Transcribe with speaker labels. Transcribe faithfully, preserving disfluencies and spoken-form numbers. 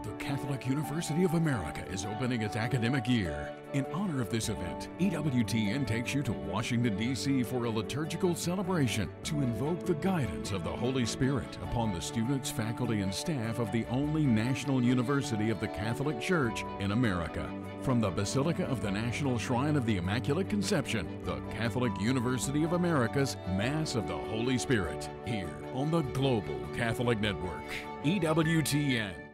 Speaker 1: The Catholic University of America is opening its academic year. In honor of this event, E W T N takes you to Washington, D C for a liturgical celebration to invoke the guidance of the Holy Spirit upon the students, faculty, and staff of the only national university of the Catholic Church in America. From the Basilica of the National Shrine of the Immaculate Conception, the Catholic University of America's Mass of the Holy Spirit, here on the Global Catholic Network, E W T N.